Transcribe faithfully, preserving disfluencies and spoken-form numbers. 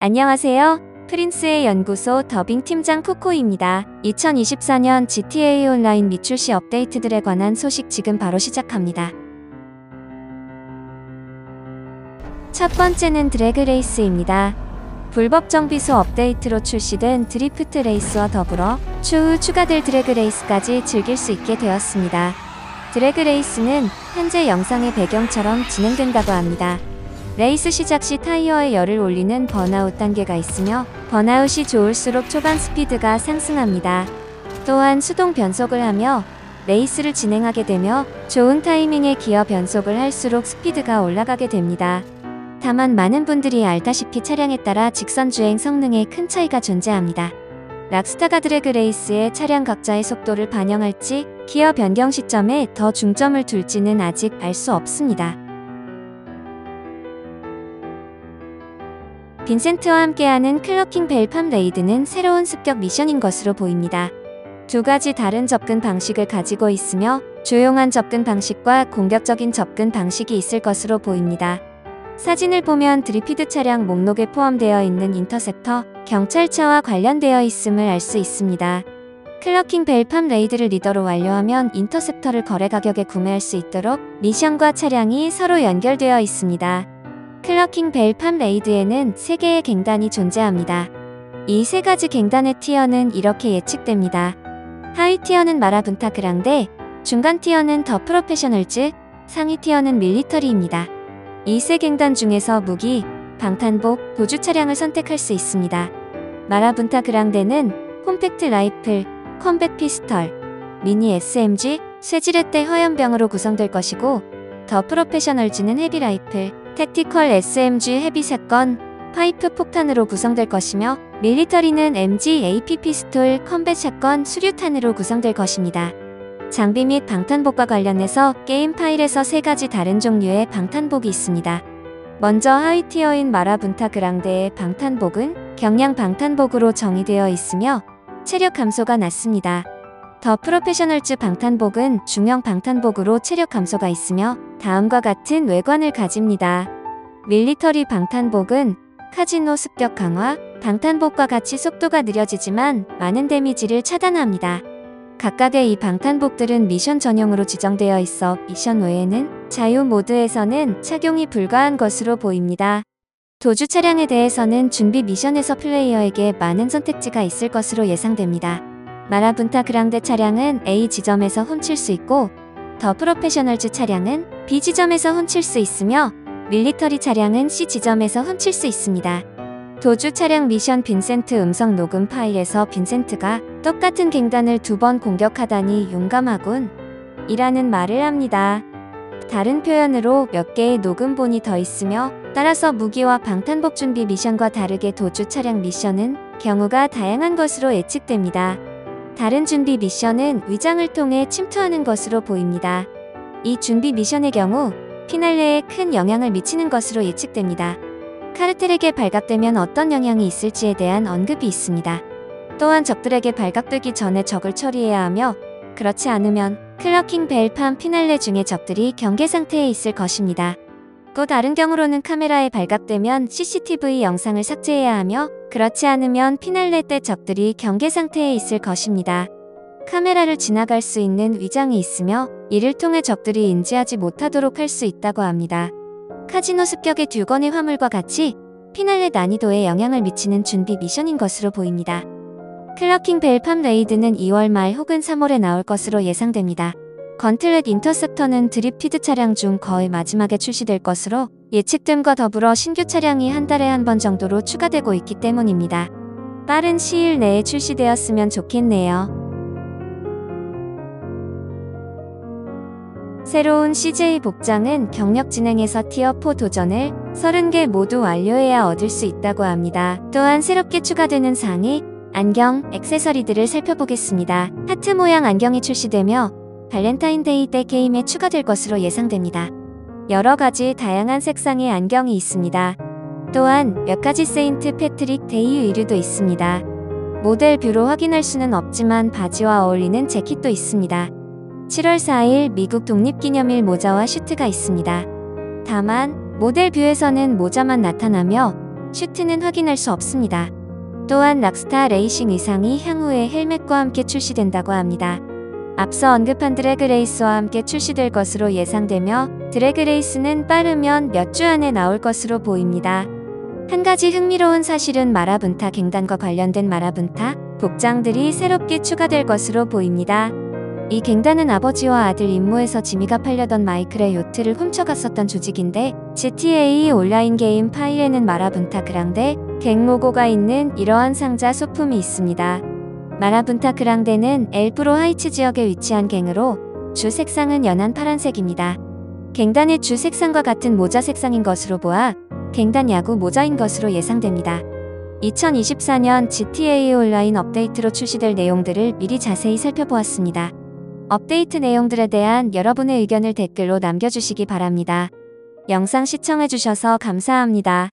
안녕하세요. 프린스의 연구소 더빙 팀장 코코입니다. 이천이십사 년 지티에이 온라인 미출시 업데이트들에 관한 소식 지금 바로 시작합니다. 첫 번째는 드래그 레이스입니다. 불법 정비소 업데이트로 출시된 드리프트 레이스와 더불어 추후 추가될 드래그 레이스까지 즐길 수 있게 되었습니다. 드래그 레이스는 현재 영상의 배경처럼 진행된다고 합니다. 레이스 시작 시 타이어에 열을 올리는 번아웃 단계가 있으며 번아웃이 좋을수록 초반 스피드가 상승합니다. 또한 수동 변속을 하며 레이스를 진행하게 되며 좋은 타이밍에 기어 변속을 할수록 스피드가 올라가게 됩니다. 다만 많은 분들이 알다시피 차량에 따라 직선 주행 성능에 큰 차이가 존재합니다. 락스타가 드래그 레이스에 차량 각자의 속도를 반영할지 기어 변경 시점에 더 중점을 둘지는 아직 알 수 없습니다. 빈센트와 함께하는 클러킹 벨팜 레이드는 새로운 습격 미션인 것으로 보입니다. 두 가지 다른 접근 방식을 가지고 있으며 조용한 접근 방식과 공격적인 접근 방식이 있을 것으로 보입니다. 사진을 보면 드리피드 차량 목록에 포함되어 있는 인터셉터, 경찰차와 관련되어 있음을 알 수 있습니다. 클러킹 벨팜 레이드를 리더로 완료하면 인터셉터를 거래 가격에 구매할 수 있도록 미션과 차량이 서로 연결되어 있습니다. 클러킹 벨팜 레이드에는 세 개의 갱단이 존재합니다. 이 세 가지 갱단의 티어는 이렇게 예측됩니다. 하위 티어는 마라분타 그랑데, 중간 티어는 더 프로페셔널즈, 상위 티어는 밀리터리입니다. 이 세 갱단 중에서 무기, 방탄복, 도주 차량을 선택할 수 있습니다. 마라분타 그랑데는 콤팩트 라이플, 컴뱃 피스톨, 미니 에스엠지, 쇠지렛대 화염병으로 구성될 것이고, 더 프로페셔널즈는 헤비 라이플, 택티컬 에스엠지 헤비 샷건, 파이프 폭탄으로 구성될 것이며 밀리터리는 엠지, 에이피 피스톨, 컴뱃 샷건, 수류탄으로 구성될 것입니다. 장비 및 방탄복과 관련해서 게임 파일에서 세 가지 다른 종류의 방탄복이 있습니다. 먼저 하위 티어인 마라분타 그랑데의 방탄복은 경량 방탄복으로 정의되어 있으며 체력 감소가 낮습니다. 더 프로페셔널즈 방탄복은 중형 방탄복으로 체력 감소가 있으며 다음과 같은 외관을 가집니다. 밀리터리 방탄복은 카지노 습격 강화, 방탄복과 같이 속도가 느려지지만 많은 데미지를 차단합니다. 각각의 이 방탄복들은 미션 전용으로 지정되어 있어 미션 외에는 자유 모드에서는 착용이 불가한 것으로 보입니다. 도주 차량에 대해서는 준비 미션에서 플레이어에게 많은 선택지가 있을 것으로 예상됩니다. 마라분타 그랑데 차량은 A 지점에서 훔칠 수 있고 더 프로페셔널즈 차량은 B 지점에서 훔칠 수 있으며 밀리터리 차량은 C 지점에서 훔칠 수 있습니다. 도주 차량 미션 빈센트 음성 녹음 파일에서 빈센트가 똑같은 갱단을 두 번 공격하다니 용감하군 이라는 말을 합니다. 다른 표현으로 몇 개의 녹음본이 더 있으며 따라서 무기와 방탄복 준비 미션과 다르게 도주 차량 미션은 경우가 다양한 것으로 예측됩니다. 다른 준비 미션은 위장을 통해 침투하는 것으로 보입니다. 이 준비 미션의 경우 피날레에 큰 영향을 미치는 것으로 예측됩니다. 카르텔에게 발각되면 어떤 영향이 있을지에 대한 언급이 있습니다. 또한 적들에게 발각되기 전에 적을 처리해야 하며 그렇지 않으면 클러킹 벨팜 피날레 중에 적들이 경계 상태에 있을 것입니다. 또 다른 경우로는 카메라에 발각되면 씨씨티비 영상을 삭제해야 하며 그렇지 않으면 피날레 때 적들이 경계 상태에 있을 것입니다. 카메라를 지나갈 수 있는 위장이 있으며 이를 통해 적들이 인지하지 못하도록 할 수 있다고 합니다. 카지노 습격의 듀건의 화물과 같이 피날레 난이도에 영향을 미치는 준비 미션인 것으로 보입니다. 클러킹 벨팜 레이드는 이월 말 혹은 삼월에 나올 것으로 예상됩니다. 건틀렛 인터셉터는 드리피드 차량 중 거의 마지막에 출시될 것으로 예측됨과 더불어 신규 차량이 한 달에 한 번 정도로 추가되고 있기 때문입니다. 빠른 시일 내에 출시되었으면 좋겠네요. 새로운 씨제이 복장은 경력 진행에서 티어 사 도전을 서른 개 모두 완료해야 얻을 수 있다고 합니다. 또한 새롭게 추가되는 상의, 안경, 액세서리들을 살펴보겠습니다. 하트 모양 안경이 출시되며 발렌타인데이 때 게임에 추가될 것으로 예상됩니다. 여러 가지 다양한 색상의 안경이 있습니다. 또한 몇 가지 세인트 패트릭 데이 의류도 있습니다. 모델 뷰로 확인할 수는 없지만 바지와 어울리는 재킷도 있습니다. 칠월 사일 미국 독립기념일 모자와 슈트가 있습니다. 다만 모델 뷰에서는 모자만 나타나며 슈트는 확인할 수 없습니다. 또한 락스타 레이싱 의상이 향후에 헬멧과 함께 출시된다고 합니다. 앞서 언급한 드래그 레이스와 함께 출시될 것으로 예상되며 드래그 레이스는 빠르면 몇 주 안에 나올 것으로 보입니다. 한 가지 흥미로운 사실은 마라분타 갱단과 관련된 마라분타 복장들이 새롭게 추가될 것으로 보입니다. 이 갱단은 아버지와 아들 임무에서 지미가 팔려던 마이클의 요트를 훔쳐갔었던 조직인데 지티에이 온라인 게임 파일에는 마라분타 그랑데 갱 로고가 있는 이러한 상자 소품이 있습니다. 마라분타 그랑데는 엘프로 하이츠 지역에 위치한 갱으로 주 색상은 연한 파란색입니다. 갱단의 주 색상과 같은 모자 색상인 것으로 보아 갱단 야구 모자인 것으로 예상됩니다. 이천이십사 년 지티에이 온라인 업데이트로 출시될 내용들을 미리 자세히 살펴보았습니다. 업데이트 내용들에 대한 여러분의 의견을 댓글로 남겨주시기 바랍니다. 영상 시청해주셔서 감사합니다.